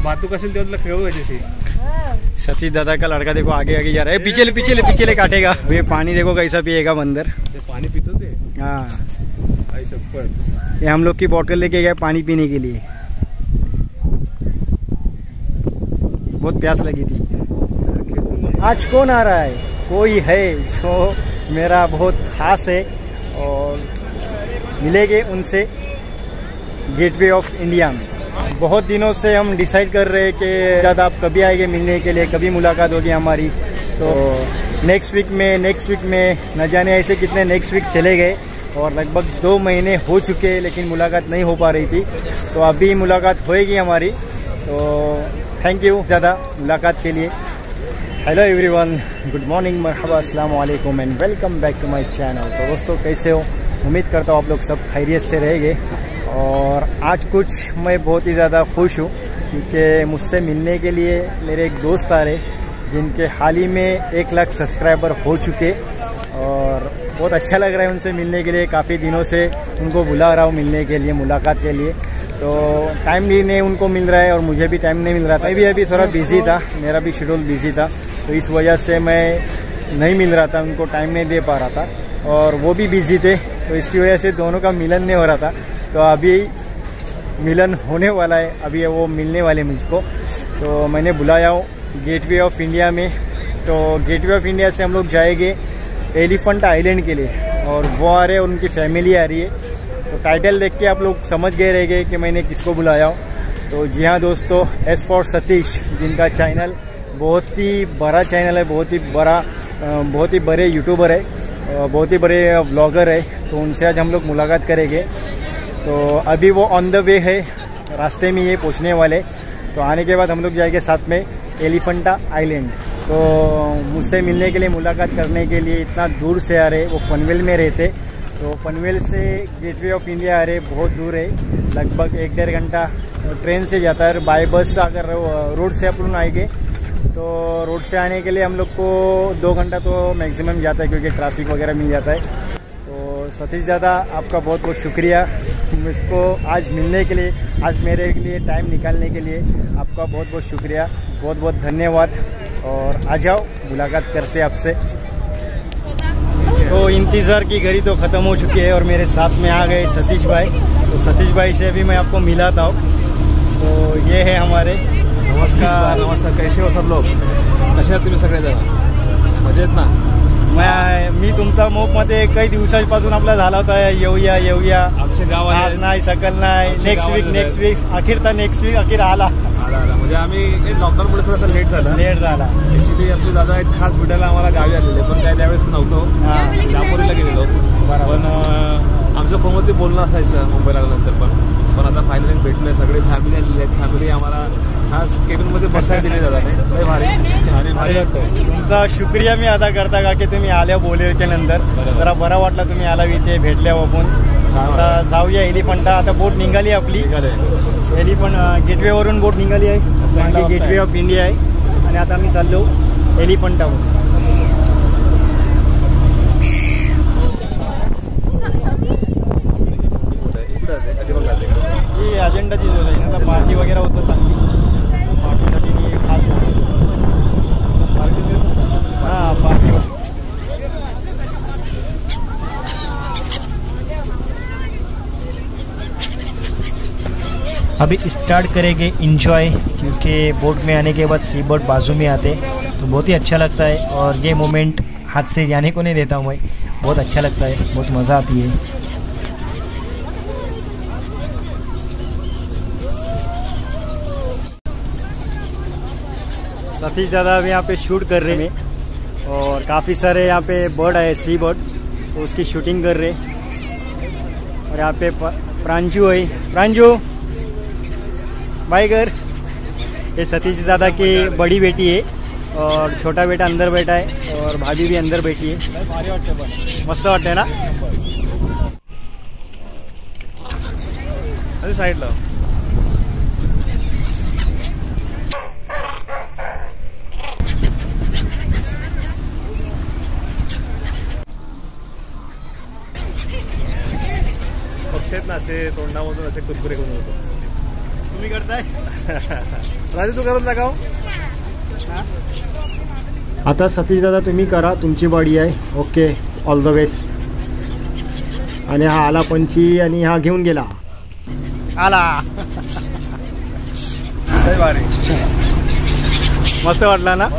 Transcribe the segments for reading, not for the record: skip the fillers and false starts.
बातू कसेल तेव्हा खेळू व्हायची। सतीश दादा का लड़का देखो आगे आगे जा रहा है, पीछे काटेगा। ये पानी देखो कैसा पिएगा बंदर, पानी पीते थे। हाँ ये हम लोग की बोतल लेके गए पानी पीने के लिए, बहुत प्यास लगी थी। आज कौन आ रहा है? कोई है जो मेरा बहुत खास है और मिलेंगे उनसे गेटवे ऑफ इंडिया में। बहुत दिनों से हम डिसाइड कर रहे हैं कि ज़्यादा आप कभी आएंगे मिलने के लिए, कभी मुलाकात होगी हमारी। तो नेक्स्ट वीक में न जाने ऐसे कितने नेक्स्ट वीक चले गए और लगभग 2 महीने हो चुके हैं, लेकिन मुलाकात नहीं हो पा रही थी। तो अभी मुलाकात होएगी हमारी। तो थैंक यू ज़्यादा मुलाकात के लिए। हेलो एवरीवन, गुड मॉर्निंग, मरहबा, अस्सलाम वालेकुम and welcome back to my channel. तो दोस्तों कैसे हो? उम्मीद करता हूँ आप लोग सब खैरियत से रहेंगे। और आज कुछ मैं बहुत ही ज़्यादा खुश हूँ क्योंकि मुझसे मिलने के लिए मेरे एक दोस्त आ रहे जिनके हाल ही में 1 लाख सब्सक्राइबर हो चुके और बहुत अच्छा लग रहा है उनसे मिलने के लिए। काफ़ी दिनों से उनको बुला रहा हूँ मिलने के लिए, मुलाकात के लिए। तो टाइम भी नहीं उनको मिल रहा है और मुझे भी टाइम नहीं मिल रहा था। मैं भी अभी थोड़ा बिजी था, मेरा भी शेड्यूल बिजी था, तो इस वजह से मैं नहीं मिल रहा था, उनको टाइम नहीं दे पा रहा था और वो भी बिजी थे। तो इसकी वजह से दोनों का मिलन नहीं हो रहा था। तो अभी मिलन होने वाला है, अभी वो मिलने वाले मुझको। तो मैंने बुलाया हूँ गेटवे ऑफ इंडिया में। तो गेटवे ऑफ इंडिया से हम लोग जाएंगे एलिफेंट आइलैंड के लिए और वो आ रहे हैं, उनकी फैमिली आ रही है। तो टाइटल देख के आप लोग समझ गए रहेंगे कि मैंने किसको बुलाया हूँ। तो जी हाँ दोस्तों, एस फॉर सतीश, जिनका चैनल बहुत ही बड़ा चैनल है, बहुत ही बड़े यूट्यूबर है, बहुत ही बड़े व्लॉगर है। तो उनसे आज हम लोग मुलाकात करेंगे। तो अभी वो ऑन द वे है, रास्ते में ये पहुँचने वाले। तो आने के बाद हम लोग जाएंगे साथ में एलिफेंटा आइलैंड। तो मुझसे मिलने के लिए, मुलाकात करने के लिए इतना दूर से आ रहे। वो पनवेल में रहते, तो पनवेल से गेटवे ऑफ इंडिया आ रहे, बहुत दूर है, लगभग 1-1.5 घंटा ट्रेन से जाता है। बाय बस अगर रोड से अपन आएंगे तो रोड से आने के लिए हम लोग को 2 घंटा तो मैक्सिमम जाता है क्योंकि ट्रैफिक वगैरह मिल जाता है। तो सतीश दादा, आपका बहुत बहुत शुक्रिया मुझको आज मिलने के लिए, आज मेरे लिए टाइम निकालने के लिए आपका बहुत बहुत शुक्रिया, बहुत बहुत धन्यवाद। और आ जाओ, मुलाकात करते आपसे। तो इंतज़ार की घड़ी तो ख़त्म हो चुकी है और मेरे साथ में आ गए सतीश भाई। तो सतीश भाई से भी मैं आपको मिलाता हूँ। तो ये है हमारे। नमस्कार। कैसे हो सब लोग? कसे आहात तुम्ही सगळेजण? मजेत ना? मी तुमचा मोपमध्ये काही दिवसांपासून आपला झाला होता, येऊया आमचे गाव आज नाही, सकल नाही, नेक्स्ट वीक अखेर आला। म्हणजे आम्ही लॉकडाऊनमुळे थोडासा लेट झाला। ऍक्च्युली आपले दादा आहेत खास भेटायला आम्हाला गावी आलेले, पण काय त्यावेळेस नव्हतो, दापोलीला गेलेलो। पण आमच्या फोनवरती बोलणं असायचं मुंबईला आल्यानंतर। पण आता फायनली भेटलोय, सगळे फॅमिली आलेली आहेत। फॅमिली आम्हाला खास केबिनमध्ये बसायला दिले दादाने, लय भारी आणि भारी वाटतं। तुमचा शुक्रिया मी अदा करता का की तुम्ही आल्या बोलेच्या नंतर, जरा बरा वाटला तुम्ही आला, इथे भेटल्या आपण। आता जाऊया एलिफंटा। आता बोट निघाली आपली, एलिफंट गेटवेवरून बोट निघाली आहे, गेटवे ऑफ इंडिया आहे आणि आता आम्ही चाललो एलिफंटावर। ही अजेंडाची जोड पार्टी वगैरह होतं चांगली, पार्टीसाठी मी खास हां पार्टी। अभी स्टार्ट करेंगे इंजॉय, क्योंकि बोट में आने के बाद सी बोट बाजू में आते तो बहुत ही अच्छा लगता है और ये मोमेंट हाथ से जाने को नहीं देता हूँ मैं। बहुत अच्छा लगता है, बहुत मज़ा आती है। सतीश दादा अभी यहाँ पे शूट कर रहे हैं और काफ़ी सारे यहाँ पे बर्ड है, सी बर्ड, तो उसकी शूटिंग कर रहे। और यहाँ पे प्रांजू है, प्रांजू भाई घर। ये सतीश दादा की बड़ी बेटी है और छोटा बेटा अंदर बैठा है और भाभी भी अंदर बैठी है। मस्त वाटते ना? अरे साइड ला पक्षात ना, असे तोंडामधून असे कुरकुरे करून होतो। तुम्ही कमी करताय. राजू तू करून दाखव. आता सतीश दादा तुम्ही करा, तुमची बॉडी आहे. Okay, all the best. आणि हा आला पंची आणि हा घेऊन गेला. आला. भारी मस्त वाटला ना.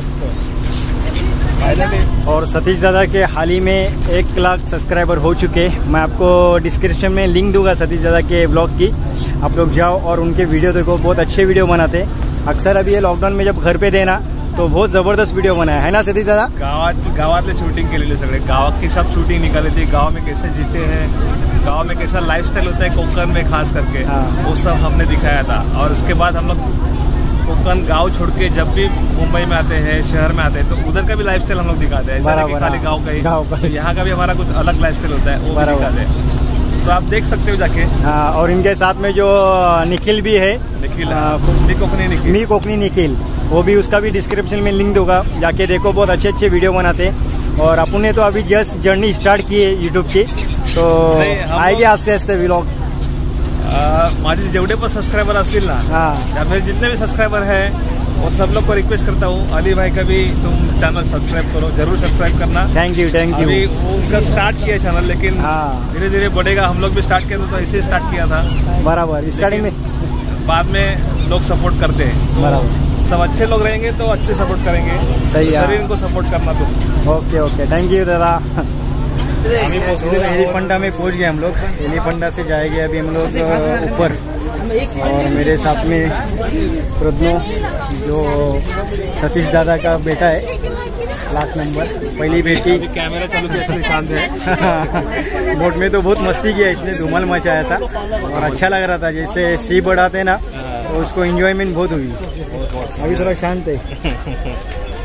और सतीश दादा के हाल ही में 1 लाख सब्सक्राइबर हो चुके. मैं आपको डिस्क्रिप्शन में लिंक दूंगा सतीश दादा के ब्लॉग की. आप लोग जाओ और उनके वीडियो देखो, बहुत अच्छे वीडियो बनाते. अक्सर अभी ये लॉकडाउन में जब घर पे थे ना तो बहुत जबरदस्त वीडियो बनाया है ना सतीश दादा. गावातले शूटिंग केलेले सगळे, गाँव की सब शूटिंग निकाली थी. गाँव में कैसे जीते हैं, गाँव में कैसा लाइफस्टाइल होता है कोंकण में खास करके, वो सब हमने दिखाया था. और उसके बाद हम लोग कोंकण गांव छोड़ के जब भी मुंबई में आते हैं, शहर में आते हैं, तो उधर का भी लाइफस्टाइल हम लोग दिखाते हैं. ऐसा नहीं कि खाली गाँव का ही, यहाँ का भी हमारा कुछ अलग लाइफस्टाइल होता है, वो भी दिखाते हैं. तो आप देख सकते हो जाके. हाँ, और इनके साथ में जो निखिल भी है, मी कोकनी निखिल, वो भी, उसका भी डिस्क्रिप्शन में लिंक दूंगा. जाके देखो, बहुत अच्छे अच्छे वीडियो बनाते हैं. और अपन ने तो अभी जस्ट जर्नी स्टार्ट की है यूट्यूब की, तो आएगी आस्ते आस्ते व्लॉग. माझे जेवढे पण सबस्क्राइबर असतील ना, या मेरे जितने भी सब्सक्राइबर हैं, और सब लोग को रिक्वेस्ट करता हूँ, अली भाई का भी तुम चैनल सब्सक्राइब करो, जरूर सब्सक्राइब करना. Thank you. अभी वो उनका स्टार्ट किया चैनल, लेकिन धीरे धीरे बढ़ेगा. हम लोग भी स्टार्ट किया था, तो ऐसे स्टार्ट किया था. बराबर, स्टार्टिंग में. बाद में लोग सपोर्ट करते हैं. बराबर, सब अच्छे लोग रहेंगे तो अच्छे सपोर्ट करेंगे. सही है, इनको सपोर्ट करना तुम. ओके ओके, थैंक यू दादा. अभी एलिफेंटा में पहुंच गए हम लोग. एलिफेंटा से जाएंगे अभी हम लोग ऊपर. और मेरे साथ में प्रज्ञो, जो सतीश दादा का बेटा है, लास्ट नंबर, पहली बेटी. कैमरा चालू किया, शांत है. बोट में तो बहुत मस्ती किया इसने, धूमल मचाया था और अच्छा लग रहा था. जैसे सी बढ़ाते ना, तो उसको एंजॉयमेंट बहुत हुई. अभी थोड़ा शांत है.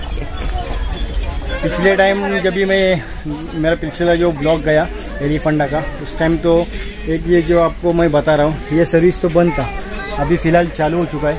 पिछले टाइम जब भी मेरा पिछला जो ब्लॉग गया एलिफेंटा का, उस टाइम तो एक ये जो आपको मैं बता रहा हूँ, ये सर्विस तो बंद था. अभी फ़िलहाल चालू हो चुका है.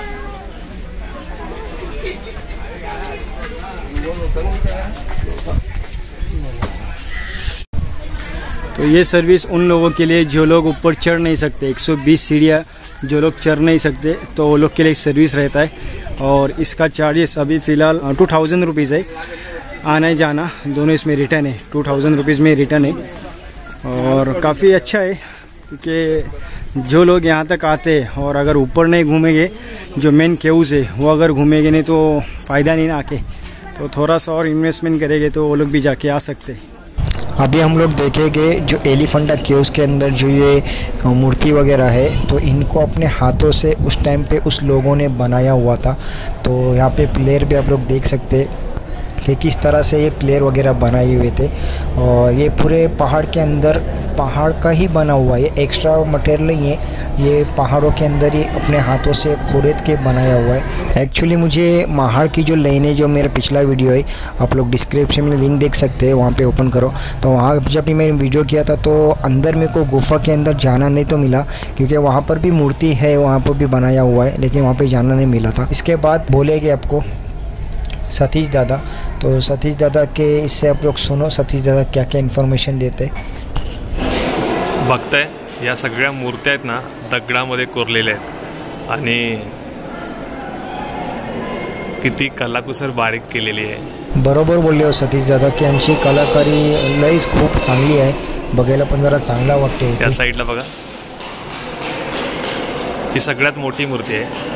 तो ये सर्विस उन लोगों के लिए जो लोग ऊपर चढ़ नहीं सकते, 120 सीढ़ियाँ जो लोग चढ़ नहीं सकते, तो वो लोग के लिए सर्विस रहता है. और इसका चार्जेस अभी फ़िलहाल 2000 रुपीज़ है. आना जाना दोनों इसमें रिटर्न है. 2000 रुपीज़ में रिटर्न है. और काफ़ी अच्छा है, क्योंकि जो लोग यहाँ तक आते हैं और अगर ऊपर नहीं घूमेंगे, जो मेन केव्स है वो अगर घूमेंगे नहीं तो फ़ायदा नहीं ना आके. तो थोड़ा सा और इन्वेस्टमेंट करेंगे तो वो लोग भी जाके आ सकते हैं. अभी हम लोग देखेंगे जो एलिफेंटा केव्स के अंदर जो ये मूर्ति वगैरह है, तो इनको अपने हाथों से उस टाइम पे उस लोगों ने बनाया हुआ था. तो यहाँ पे प्लेयर भी आप लोग देख सकते हैं कि किस तरह से ये प्लेयर वगैरह बनाए हुए थे. और ये पूरे पहाड़ के अंदर पहाड़ का ही बना हुआ है, ये एक्स्ट्रा मटेरियल नहीं है, ये पहाड़ों के अंदर ही अपने हाथों से खोद के बनाया हुआ है. एक्चुअली मुझे महाड़ की जो लाइन है, जो मेरा पिछला वीडियो है, आप लोग डिस्क्रिप्शन में लिंक देख सकते हैं, वहाँ पे ओपन करो. तो वहाँ जब भी मैंने वीडियो किया था तो अंदर मेरे को गुफा के अंदर जाना नहीं तो मिला, क्योंकि वहाँ पर भी मूर्ति है, वहाँ पर भी बनाया हुआ है, लेकिन वहाँ पर जाना नहीं मिला था. इसके बाद बोलेंगे आपको सतीश दादा. तो सतीश दादा के इससे आप लोग सुनो, सतीश दादा क्या क्या इन्फॉर्मेशन देते. बघताय, या सगळ्या मूर्त्या आहेत ना, दगडामध्ये कोरलेल्या आहेत आणि किती कलाकुसर बारीक केलेली आहे. बरोबर बोलले हो सतीश दादा की यांची कलाकारी लईच खूप चांगली आहे. बघायला पण जरा चांगला वाटते. या साईडला बघा, ही सगळ्यात मोठी मूर्ती आहे.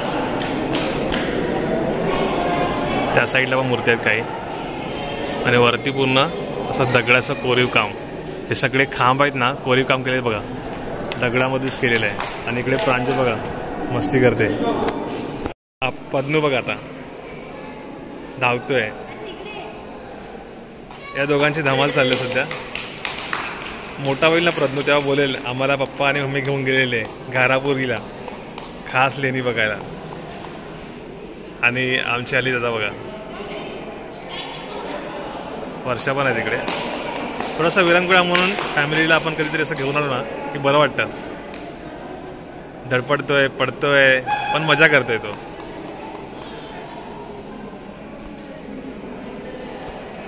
त्या साईडला पण मूर्ती आहेत काही, आणि वरती पूर्ण असं दगडाचं कोरीव काम. हे सगळे खांब आहेत ना, कोरीव काम केले बघा, दगडामध्येच केलेलं आहे. आणि इकडे प्रांजल बघा मस्ती करते. पद्नू बघा आता धावतोय. या दोघांची धमाल चालली सध्या. मोठा होईल ना प्रज्ञू तेव्हा बोलेल, आम्हाला पप्पा आणि मम्मी घेऊन गेलेले घारापुरीला खास लेणी बघायला. आणि आमची आली दादा बघा, वर्षा पण आहे तिकडे. थोडासा विरंगुळा म्हणून फॅमिलीला आपण कधीतरी असं घेऊन आलो ना की बरं वाटतं. धडपडतोय, पडतोय, पण मजा करतोय तो.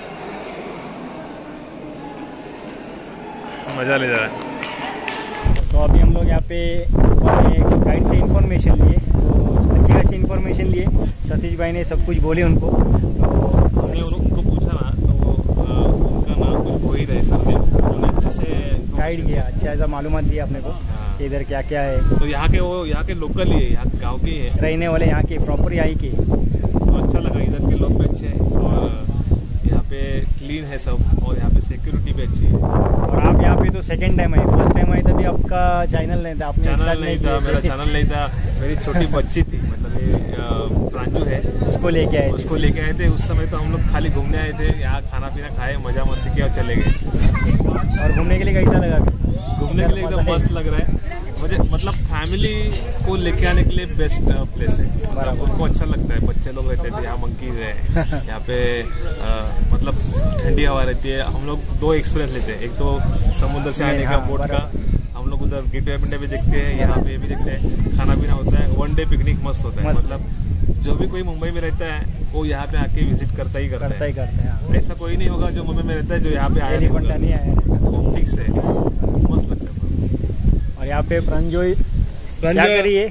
मजा आली जरा. तो अभी हम लोग यहाँ पे गाइड से इन्फॉर्मेशन लिए, तो अच्छी खासी इन्फॉर्मेशन लिए। सतीश भाई ने सब कुछ बोले उनको, तो उनको पूछा ना तो उनका नाम कुछ हो ही रहे सर ने, उन्होंने अच्छे से गाइड किया, अच्छा ऐसा मालूमात दिया अपने को कि इधर क्या क्या है। तो यहाँ के लोकल ही है, यहाँ गाँव के ही है, रहने वाले यहाँ के, प्रॉपर यहाँ के। तो अच्छा लगा, इधर के लोग भी अच्छे हैं और यहाँ पे क्लीन है सब, और यहाँ पे सिक्योरिटी भी अच्छी है। और आप यहाँ पे तो सेकंड टाइम आए, फर्स्ट टाइम आए तभी आपका चैनल नहीं था, आपने चैनल नहीं था, मेरा चैनल नहीं था, मेरी छोटी बच्ची थी, मतलब ये प्रांजू है, उसको लेके आए थे। उस समय तो हम लोग खाली घूमने आए थे, यहाँ खाना पीना खाए, मजा मस्ती किया और चले गए। और घूमने के लिए कैसा लगा? घूमने के लिए एकदम मस्त लग रहा है मुझे, मतलब फैमिली को लेके आने के लिए बेस्ट प्लेस है, उनको अच्छा लगता है। बच्चे लोग रहते थे यहाँ, मंकीज है यहाँ पे, मतलब ठंडी हवा रहती है। हम लोग 2 एक्सपीरियंस लेते हैं, एक तो समुद्र से आने का, बोट का, हम लोग उधर गेटवे ऑफ इंडिया भी देखते हैं, यहाँ पे भी देखते हैं, खाना पीना होता है, 1 डे पिकनिक मस्त होता है। मतलब जो भी कोई मुंबई में रहता है वो यहाँ पे आके विजिट करता ही करता है। ऐसा कोई नहीं होगा जो मुंबई में रहता है जो यहाँ पे आया नहीं आया, वो फिक्स है, मस्त लगता है। और यहाँ पे प्रंजोय क्या कर रही है?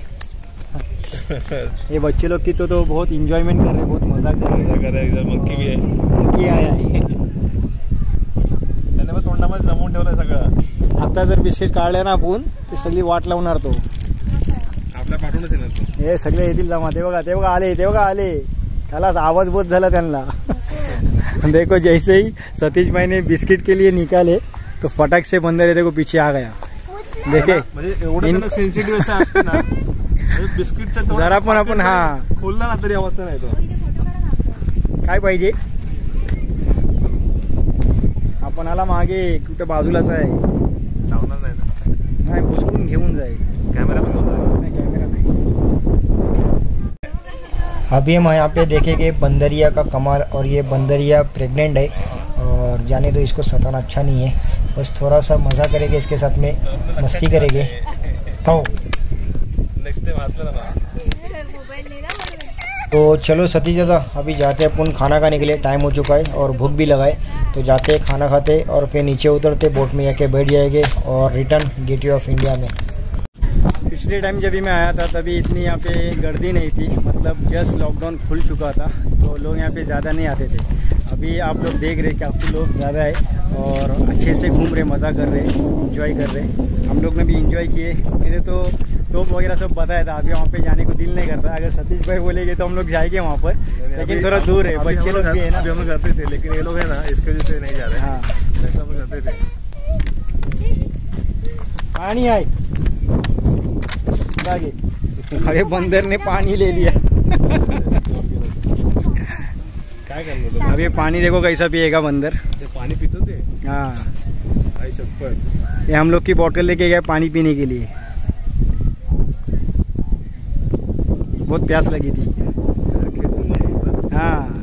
ये बच्चे लोग की तो बहुत इंजॉयमेंट कर रहे हैं, बहुत मजा कर रहे हैं। इधर मंकी भी है, मंकी आया आहे, त्याने मग तोंडामध्ये जमवून ठेवलंय सगळं। आता जर बिस्किट काढले ना आपण ते सगळी वाट लावणार तो, आपल्या पाठवूनच येणार तो। हे सगळे येतील जमा, ते बघा आले, त्याला आवाज बहुत झाला त्यांना। देखो जैसे ही सतीश भाई ने बिस्किट के लिए निकाले तो फटाक से बंदर ये देखो पीछे आ गया। देखे म्हणजे सेन्सिटिव्ह असं असतं ना, बिस्किटचं जरा पण आपण हा खोलला ना तरी अवस्था नाही तो। काय पाहिजे? आपण आला मागे कुठे बाजूलाच आहे, चावणार नाही ना, नाही घुसकून घेऊन जाईल। कॅमेरा बंद होता, नहीं कैमरा नहीं। अभी हम यहाँ पे देखेंगे बंदरिया का कमाल, और ये बंदरिया प्रेग्नेंट है, और जाने दो, इसको सताना अच्छा नहीं है, बस थोड़ा सा मज़ा करेंगे इसके साथ में, मस्ती करेंगे। तो नेक्स्ट टाइम हाथ लगा। तो चलो सतीश दादा अभी जाते हैं अपन खाना खाने के लिए, टाइम हो चुका है और भूख भी लगाए, तो जाते हैं खाना खाते और फिर नीचे उतरते, बोट में जाके बैठ जाएंगे और रिटर्न गेटवे ऑफ इंडिया में। पिछले टाइम जब भी मैं आया था तभी इतनी यहाँ पे गर्दी नहीं थी, मतलब जस्ट लॉकडाउन खुल चुका था तो लोग यहाँ पे ज़्यादा नहीं आते थे। अभी आप लोग देख रहे काफ़ी लोग ज़्यादा है और अच्छे से घूम रहे, मज़ा कर रहे, इंजॉय कर रहे। हम लोग ने भी इंजॉय किए, मेरे तो तोप वगैरह सब बताया था। अभी वहाँ पे जाने को दिल नहीं करता, अगर सतीश भाई बोलेंगे तो हम लोग जाएंगे वहाँ पर, लेकिन थोड़ा दूर है, बच्चे लोग भी है ना। अभी हम लोग जाते थे लेकिन ये लोग है ना इसके वजह से नहीं जा रहे। हाँ ऐसा हम लोग जाते थे। पानी आए, अरे बंदर ने पानी ले लिया। काय करणार? अभी पानी देखो कैसा पिएगा बंदर, पानी पीते थे। हाँ आई शपथ, ये हम लोग की बोतल लेके गया पानी पीने के लिए, बहुत प्यास लगी थी। हाँ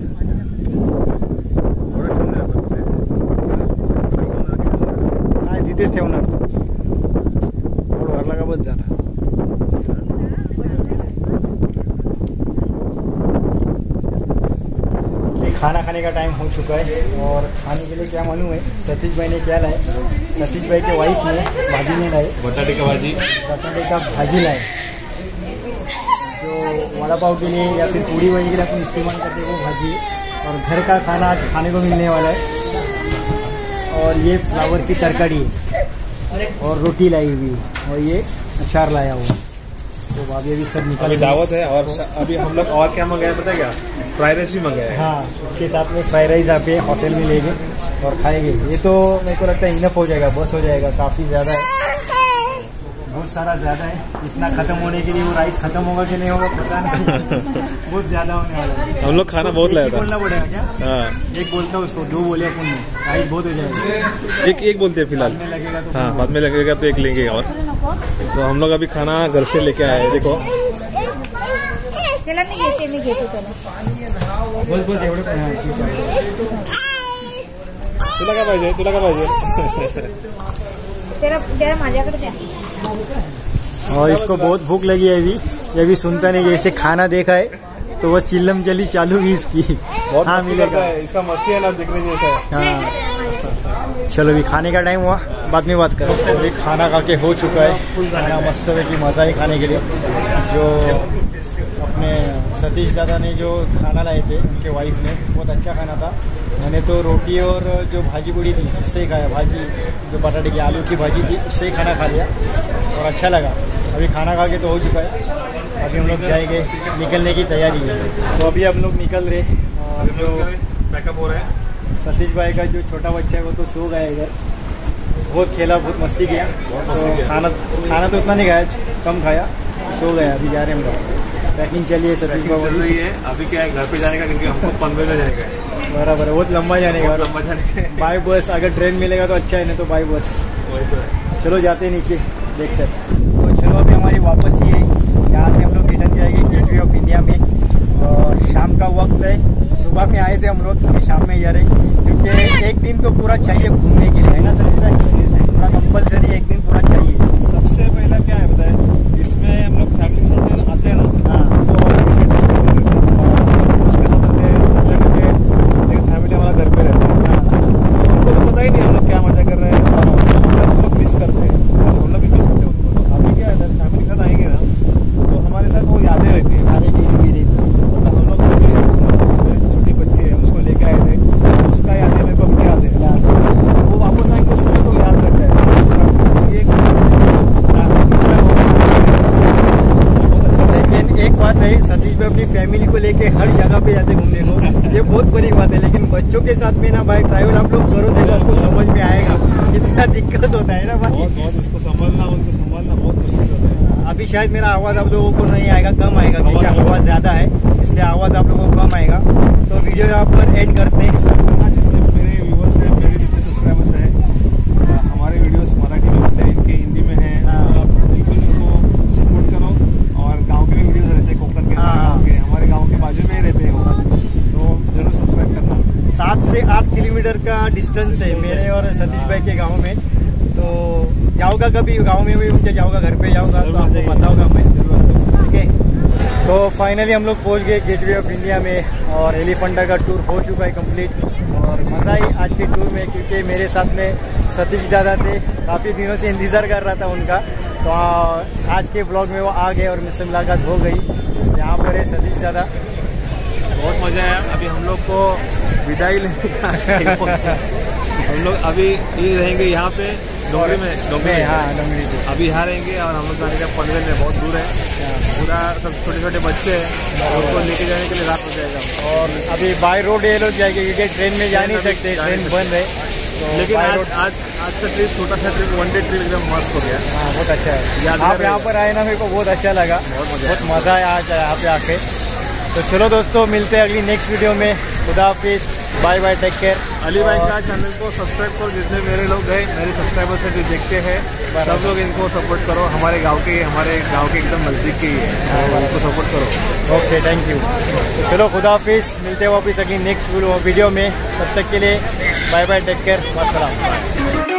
तिथेच ठेवणार, थोडं भरला का बस झाला। खाना खाने का टाइम हो चुका है और खाने के लिए क्या मालूम है सतीश भाई ने क्या लाए? सतीश भाई के वाइफ ने भाजी नहीं लाए, बटाटे का भाजी लाए, जो वड़ा पाव के लिए या फिर पूड़ी वड़ी के लिए अपन इस्तेमाल करते हैं वो भाजी, और घर का खाना आज खाने को मिलने वाला है। और ये फ्लावर की तरकारी और रोटी लाई हुई, और ये अचार लाया हुआ, तो अभी अभी सब निकाल दावत है। और अभी हम लोग और क्या मंगाए पता है क्या? फ्राइड राइस भी मंगाया है। हाँ इसके साथ में फ्राइड राइस आप होटल में लेंगे और खाएंगे। ये तो मेरे को लगता है इनफ हो जाएगा, बस हो जाएगा, काफ़ी ज़्यादा है, बहुत सारा ज़्यादा है। इतना ख़त्म होने के लिए वो राइस ख़त्म होगा कि नहीं होगा पता नहीं। बहुत ज़्यादा होने वाला है। हम लोग खाना बहुत लाया था, बोलना पड़ेगा क्या? हाँ एक बोलता उसको, 2 बोले अपन में, राइस बहुत हो जाएगा। एक बोलते हैं फिलहाल, लगेगा तो हाँ बाद में लगेगा तो एक लेंगे। और तो हम लोग अभी खाना घर से लेके आए हैं, देखो मी घेते बस एवढं तुला काय पाहिजे? तुला काय पाहिजे? तेरा माझ्याकडे द्या। और इसको बहुत भूख लगी है अभी, ये भी सुनता नहीं, जैसे खाना देखा है तो बस चिल्लम चली चालू भी इसकी। हाँ मिलेगा, इसका मस्ती है ना देखने जैसा। हाँ चलो अभी खाने का टाइम हुआ, बाद में बात करो। अभी खाना खा के हो चुका है, खाना मस्त है कि मज़ा ही खाने के लिए। जो अपने सतीश दादा ने जो खाना लाए थे, उनके वाइफ ने, बहुत अच्छा खाना था। मैंने तो रोटी और जो भाजी पूड़ी थी उससे ही खाया, भाजी जो बटाटे की आलू की भाजी थी उससे ही खाना खा लिया और अच्छा लगा। अभी खाना खा के तो हो चुका है, अभी हम लोग जाएंगे, निकलने की तैयारी है। तो अभी हम लोग निकल रहे और जो पैकअप हो रहा है। सतीश भाई का जो छोटा बच्चा है वो तो सो गया इधर, बहुत खेला, बहुत मस्ती किया। तो खाना तो उतना नहीं खाया, कम खाया, सो गया। अभी जा रहे हैं हम लोग, पैकिंग चलिए सतीश भाई चल रही है। अभी क्या है, घर पे जाने का, क्योंकि हमको पनवेल में जाने का है। बराबर है, बहुत लंबा जाने का, लंबा जाने का है। बाई बस, अगर ट्रेन मिलेगा तो अच्छा है, नहीं तो बाई बस। वही तो है। चलो जाते हैं नीचे, देखते हैं। तो चलो अभी हमारी वापस ही है, यहाँ से हम लोग रिटर्न जाएंगे गेटवे ऑफ इंडिया में। और शाम का वक्त है, सुबह में आए थे हम लोग, अभी शाम में जा रहे हैं, क्योंकि एक दिन तो पूरा चाहिए घूमने के लिए, है ना सर? पूरा कंपलसरी एक दिन पूरा चाहिए। सबसे पहला क्या है बताए, इसमें हम लोग फैमिली के साथ आते हैं ना, हाँ, तो अलग से उसके साथ आते हैं, मजा करते हैं, लेकिन फैमिली हमारा घर पे रहता है, उनको तो पता ही नहीं हम लोग क्या मजा कर रहे हैं, हम लोग मिस करते हैं, हम लोग भी मिस करते हैं उनको। तो अभी क्या है, फैमिली के साथ आएंगे ना, तो हमारे साथ वो यादें रहती हैं, आने की भी रहती है। मतलब हम लोग मेरी छोटी बच्ची है, उसको लेके आए थे, उसका यादें मेरे को भी याद है, वो वापस आएंगे उस समय तो याद रहता है। ये बहुत अच्छा। लेकिन एक बात है, सतीश भाई अपनी फैमिली को लेके हर जगह पे जाते घूमने को, ये बहुत बड़ी बात है। लेकिन बच्चों के साथ में ना भाई ट्रैवल आप लोग करो, देखो आपको समझ में आएगा कितना दिक्कत होता है ना भाई। बहुत उसको संभालना, उनको संभालना बहुत मुश्किल होता है। अभी शायद मेरा आवाज़ आप लोगों को नहीं आएगा, कम आएगा, क्योंकि आवाज़ ज़्यादा है, इसलिए आवाज़ आप लोगों को कम आएगा। तो वीडियो यहाँ पर एंड करते हैं। जितने मेरे व्यूवर्स हैं, मेरे जितने सब्सक्राइबर्स हैं, हमारे वीडियोस मराठी में होते हैं, इनके हिंदी में हैं, तो आप बिल्कुल इनको सपोर्ट करो। और गांव के भी वीडियोस रहते हैं, कोकण के, हमारे गांव के बाजू में ही रहते हैं, तो जरूर सब्सक्राइब करना। 7 से 8 किलोमीटर का डिस्टेंस है मेरे और सतीश भाई के गाँव में। तो जाऊँगा कभी गाँव में भी, उनके जाऊँगा, घर पे जाऊँगा तो आपको बताऊँगा मैं, ठीक है। तो फाइनली हम लोग पहुँच गए गेटवे ऑफ इंडिया में और एलिफेंटा का टूर हो चुका है कंप्लीट। और मज़ा ही आज के टूर में, क्योंकि मेरे साथ में सतीश दादा थे, काफ़ी दिनों से इंतज़ार कर रहा था उनका। तो आज के ब्लॉग में वो आ गए और मुझसे मुलाकात हो गई। यहाँ पर है सतीश दादा, बहुत मज़ा आया। अभी हम लोग को विदाई लेने का हम लोग अभी ये रहेंगे यहाँ पे डोंगरी में, हाँ डोंगरी पे अभी यहाँ रहेंगे। और हम लोग जाने का पनवेल में, बहुत दूर है, पूरा सब छोटे छोटे बच्चे हैं, उनको लेके जाने के लिए रात हो जाएगा। और अभी बाय रोड ये लोग जाएंगे, क्योंकि ट्रेन में जा नहीं सकते, ट्रेन बंद है। तो लेकिन आज का ट्रिप, छोटा सा ट्रिप, 1 डे ट्रिप एकदम मस्त हो गया। हाँ बहुत अच्छा है। आप यहाँ पर आए ना, मेरे को बहुत अच्छा लगा, बहुत मज़ा आया आज यहाँ पे आके। तो चलो दोस्तों, मिलते हैं अगली नेक्स्ट वीडियो में। खुदा हाफिज़, bye bye, take care. Ali भाई का चैनल को सब्सक्राइब करो, जितने मेरे लोग हैं, मेरे सब्सक्राइबर्स हैं जो देखते हैं, सब लोग इनको सपोर्ट करो। हमारे गांव के एकदम नज़दीक के ही है, उनको सपोर्ट करो। Okay, thank you. तो चलो खुदा हाफिज़, मिलते हैं वापस अगली नेक्स्ट वीडियो में। तब तक के लिए बाय बाय, टेक केयर, अस्सलाम।